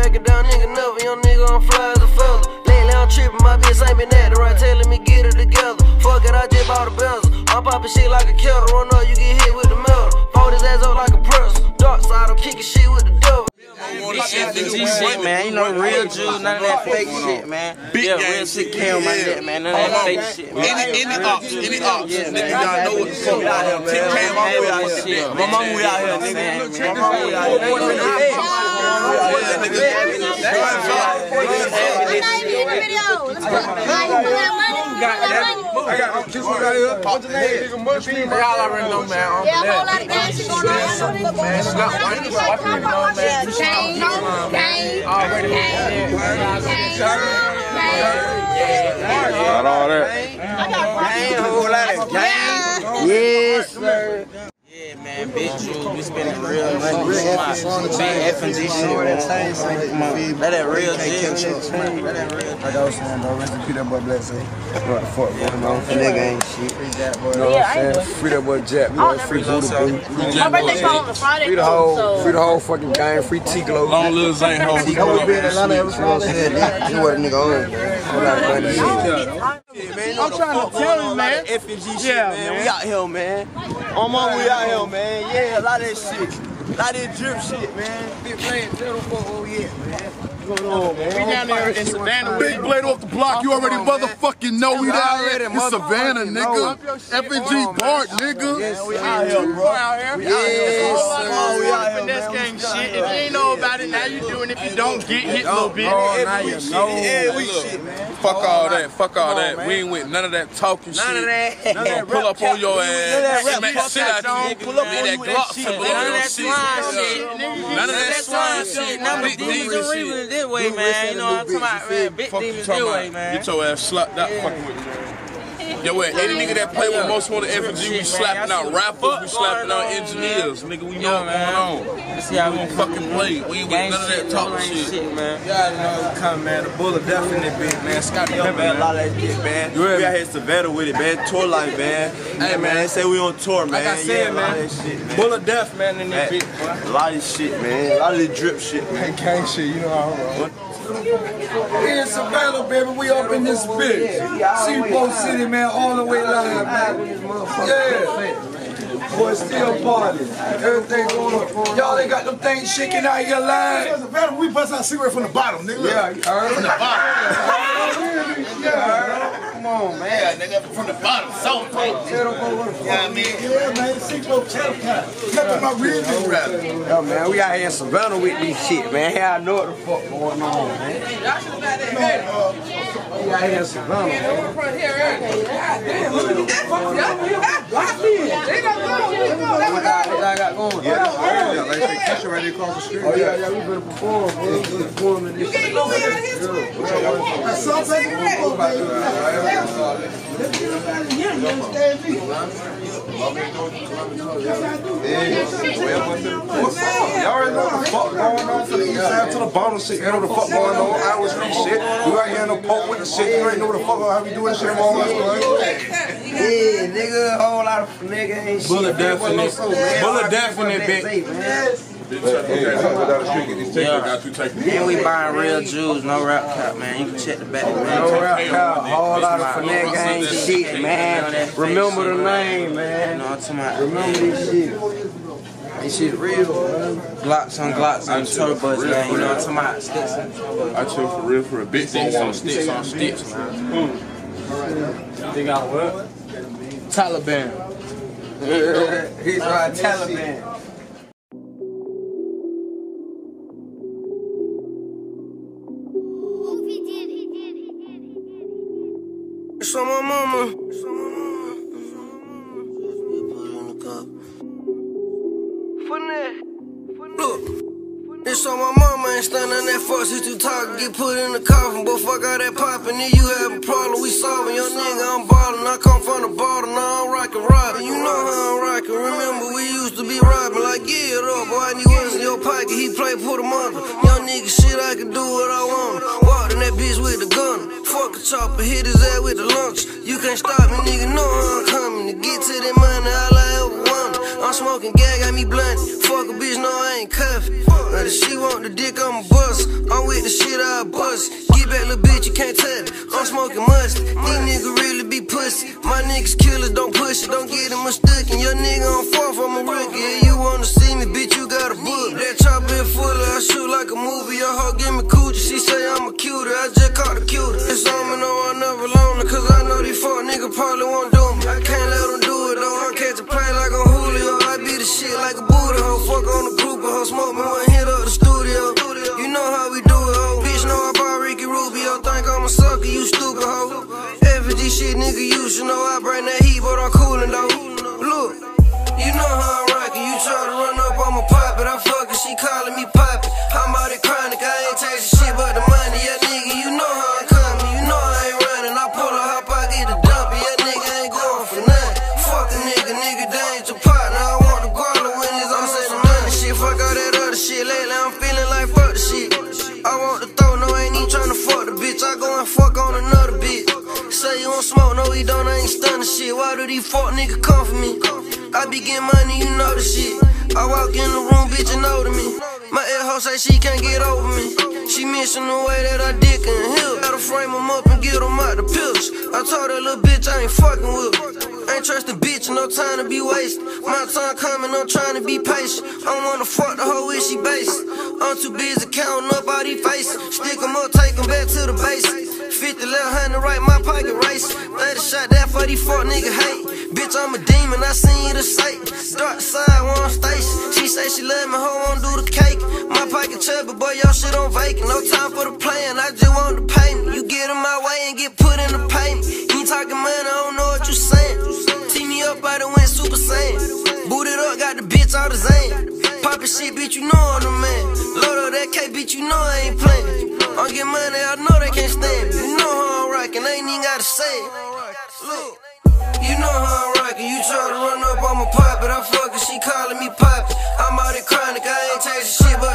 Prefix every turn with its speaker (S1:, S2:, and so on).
S1: back it down, nigga, never. Young nigga, I'm fly as a feather. Lately, I'm tripping, my bitch ain't been acting right, telling me get it together. Fuck it, I just bought a bezel. I'm popping shit like a kettle. Run up, you get hit with the metal. Fold his ass up like a pretzel. Dark side, I'm kicking shit with the devil.
S2: This FNG shit, man. You know, real juice, none of that fake shit, man. Yeah, real shit came on my neck, man. None of that fake shit, man.
S3: Any ops, nigga, y'all know what the fuck we out here. Tip cam, my way out here. My mama, we out here, nigga. My mama, we out
S4: I got kiss what out here. What's your name, nigga? Mushroom.
S5: Y'all already know, man.
S6: Yeah, a whole lot of gang shit going on.
S5: Man,
S4: Got all that.
S2: Gang, a whole lot of gang. Yes, sir. Yeah, man, big juice, we spending real money. Big FNG shit, man. Come on, let that real shit.
S4: Like I was saying, bro, rest in peace, that boy Black. What the fuck going on?
S2: That nigga ain't shit.
S4: You know what I'm saying? Free that boy Jack, we want free Buddha Boo.
S6: My birthday fall on the Friday.
S4: Free the whole fucking gang, free T-Glow.
S3: Long little Zane home.
S4: T-Glow been in Atlanta ever since. This is what a nigga on. Whole lot of money.
S2: I'm trying to tell you, man. FNG shit, man. We out here, man. On my we out here, man. Yeah, a lot of that shit. A lot of that drip shit, man. Big playing little for man. What's going on, man? We down there in Savannah.
S7: Big Blade off the block, you already motherfucking know we down here in Savannah, nigga. FNG Park, nigga.
S2: Yes, we out here, bro.
S5: Out here.
S2: Yes,
S5: we out here. Finesse gang shit. If you ain't know about it, now you doing. If you don't, get hit a little bit.
S2: Now you know. Yeah, we shit, man.
S3: Fuck all that, fuck all that. We ain't with none of that talking shit.
S2: None of that.
S3: Pull up on your ass. Smack the shit out you.
S2: Pull up on you
S3: that
S2: with
S3: Glock
S2: that shit.
S3: symbol
S2: None
S3: on
S2: of
S3: your
S2: that
S3: shit.
S2: slime shit.
S3: None of that slime shit.
S2: None of
S3: Big
S2: the demons
S3: demon
S2: and reasons
S3: shit.
S2: this way, man. You know what I'm talking about, man. Big
S3: Fuck you
S2: demons
S3: talking
S2: this way,
S3: about.
S2: man.
S3: Get your ass slapped out fucking with me, man. Yo, what? Any nigga that play with most of the FNG, we slapping out rappers, we slapping out engineers, nigga. We know what's going on.
S2: See how we
S3: don't fucking play. We ain't with none of that talking shit.
S2: Man.
S8: Y'all already know we come, man. The bullet definitely big, man. Scotty up, man. A lot of that shit, man. We out here Savannah with it, man. Tour life, man. Hey, man. They say we on tour, man.
S5: Like I said, man. Bullet death, man, in this bitch.
S8: A lot of shit, man. A lot of the drip shit, man.
S4: Gang shit, you know how I roll. We in Savannah, baby. We up in this bitch. Seaport City, man, all the way live, man. Yeah. Boy, still partying. Everything going on. Y'all ain't got them things shaking out your line.
S7: Savannah, we bust our cigarette from the bottom, nigga.
S4: Yeah, you heard?
S7: From the bottom.
S4: Yeah, come on, man.
S3: Yeah, nigga, from the bottom, so tight.
S4: Yeah,
S7: man. Yeah, man. Seaport Channel Time. Nothing my real nigga rap.
S4: Yo, man, we out here in Savannah with this shit, man. Here I know what the fuck going on, man. We out here in Savannah, man. I got going.
S7: Yeah, like they catch right there across the street.
S4: Oh, yeah, we better perform, bro. We better perform in this shit.
S7: That's something before, baby.
S4: Y'all already know what the fuck going on from the east side to the bottom shit. You know what the fuck going on. Iowa Street shit. We right here in the park with the shit. You already know what the fuck how we doing shit.
S2: Yeah, nigga, a whole lot of nigga ain't shit.
S5: Bullet definite. Bullet definite, bitch.
S2: And we buying real jewels, no rap cap, man. You can check the back, man.
S4: No rap cap, a whole lot of finesse gang shit, man. Remember the name, man.
S2: You know what I'm talking about?
S4: Remember this shit. This shit real, man.
S2: Glocks on turbos, man. You know what I'm talking about? Sticks on turbos.
S3: I chill for real for a bit. Sticks on sticks, man.
S5: They got what? Taliban.
S4: He's right, Taliban.
S1: It's on my mama. Look, it's on my mama, ain't standing that fuck shit you talkin', get put in the coffin, but fuck all that poppin', then you have a problem, we solving. Your nigga, I'm ballin', I come from the bottom, now I'm rockin' robbin'. You know how I'm rockin', remember we used to be robbin', like get it up, boy, and he was in your pocket, he play put him under. Young nigga shit, I can do what I want. Walked in that bitch with the gun. Fuck a chopper, hit his ass with the lunch. You can't stop me, nigga, know how I'm coming. To get to that money, all I ever wanted. I'm smoking gas, got me blunt. Fuck a bitch, no, I ain't cuffin'. If she want the dick, I'm a bust. I'm with the shit, I bust. Get back, little bitch, you can't touch it. I'm smoking mustard. These niggas really be pussy. My niggas killers, don't push it, don't get him a stick. And your nigga on fourth, I'm a rookie. Yeah, you wanna see me, bitch, you got a book. That chopper full of, I shoot like a movie. Your hoe give me coochie, she say I'm a cuter. I just caught a cuter. It's on me, no, I never loan her. Cause I know these fuck niggas probably won't do me. I can't let them do it, though. I catch a play like on Julio. I beat the shit like a Buddha hoe. Fuck on the group, and hoe smoke me one hit up the studio. You know how we do it, hoe. Bitch know I bought Ricky Rubio. Think I'm a sucker, you stupid hoe. FG shit, nigga, you should know I bring that heat, but I'm coolin' though. Look, you know how I'm rockin'. You try to run up on my pop it, I fuck it, she callin' me poppin'. I'm out of chronic, I ain't chasing shit but the money. Yeah, nigga, you know how I'm coming. You know I ain't running. I pull a hop, I get a dump. Yeah, nigga ain't going for nothing. Fuck a nigga, that ain't your partner. I want the guala when it's all said and done. Shit, fuck all that other shit. Lately I'm feeling like fuck the shit. I want the throw, no, I ain't even tryna fuck the bitch. I go and fuck on another bitch. Say you want smoke, no, he don't, I ain't stunning shit. Why do these fuck niggas come for me? I be getting money, you know the shit. I walk in the room, bitch, you know to me. My ex-hoe say she can't get over me. She missing the way that I dick and hill. Gotta frame them up and get them out the pills. I told that little bitch I ain't fucking with her. Ain't trust the bitch, no time to be wasted. My time coming, I'm trying to be patient. I wanna fuck the hoe, is she basic? I'm too busy counting up all these faces. Stick them up, take them back to the basics. 50 left hand right, my pocket race. 30 shot that for these fuck nigga hate. Bitch, I'm a demon, I seen you the sight. Dark side, one station. She say she love me, hoe won't do the cake. My pocket chubby, boy, your shit on vacant. No time for the plan, I just want the payment. You get in my way and get put in the payment. You ain't talking money, I don't know what you saying. Tee me up, I done went super saiyan. Booted up, got the bitch out of Zane. Poppin' shit, bitch, you know I'm the man. Load up that K, bitch, you know I ain't playing. I get money, I know they can't stand me. You know how I'm rockin', I ain't even gotta say it. Look, you know how I'm rockin'. You try to run up on my pop it, I fuck it, she callin' me pop it. I'm out of chronic, I ain't chasing shit, but